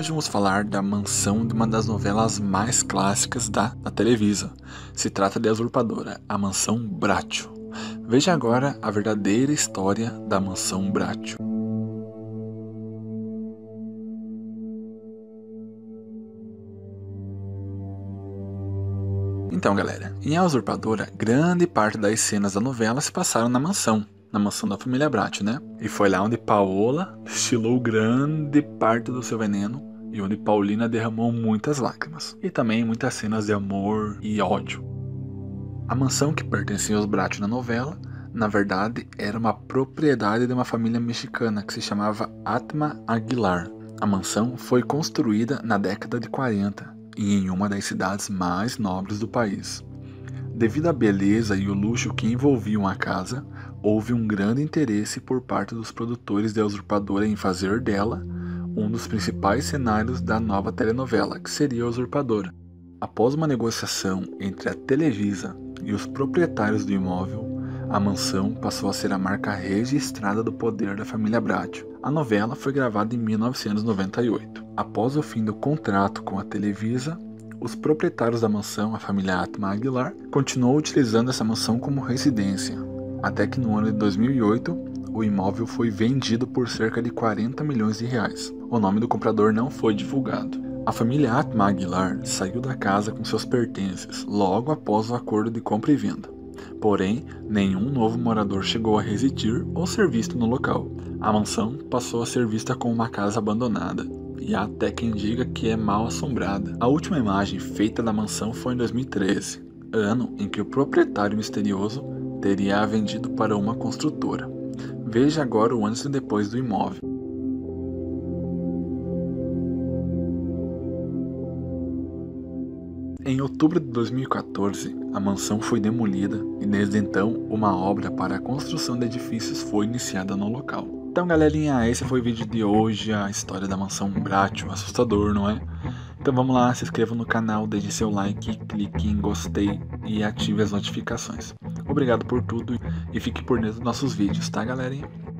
Hoje vamos falar da mansão de uma das novelas mais clássicas da Televisa. Se trata de A Usurpadora, a Mansão Bratio. Veja agora a verdadeira história da Mansão Bratio. Então, galera, em A Usurpadora, grande parte das cenas da novela se passaram na mansão da família Bratio, né? E foi lá onde Paola destilou grande parte do seu veneno e onde Paulina derramou muitas lágrimas. E também muitas cenas de amor e ódio. A mansão que pertencia aos Bratio na novela, na verdade, era uma propriedade de uma família mexicana que se chamava Atma Aguilar. A mansão foi construída na década de 40 e em uma das cidades mais nobres do país. Devido à beleza e o luxo que envolviam a casa, houve um grande interesse por parte dos produtores de A Usurpadora em fazer dela um dos principais cenários da nova telenovela, que seria A Usurpadora. Após uma negociação entre a Televisa e os proprietários do imóvel, a mansão passou a ser a marca registrada do poder da família Bratio. A novela foi gravada em 1998. Após o fim do contrato com a Televisa, os proprietários da mansão, a família Atma Aguilar, continuou utilizando essa mansão como residência, até que no ano de 2008, o imóvel foi vendido por cerca de 40 milhões de reais. O nome do comprador não foi divulgado. A família Atma Aguilar saiu da casa com seus pertences logo após o acordo de compra e venda. Porém, nenhum novo morador chegou a residir ou ser visto no local. A mansão passou a ser vista como uma casa abandonada, e há até quem diga que é mal assombrada. A última imagem feita da mansão foi em 2013, ano em que o proprietário misterioso teria a vendido para uma construtora. Veja agora o antes e depois do imóvel. Em outubro de 2014, a mansão foi demolida e desde então uma obra para a construção de edifícios foi iniciada no local. Então, galerinha, esse foi o vídeo de hoje, a história da Mansão Bratio, assustador, não é? Então vamos lá, se inscreva no canal, deixe seu like, clique em gostei e ative as notificações. Obrigado por tudo e fique por dentro dos nossos vídeos, tá, galerinha?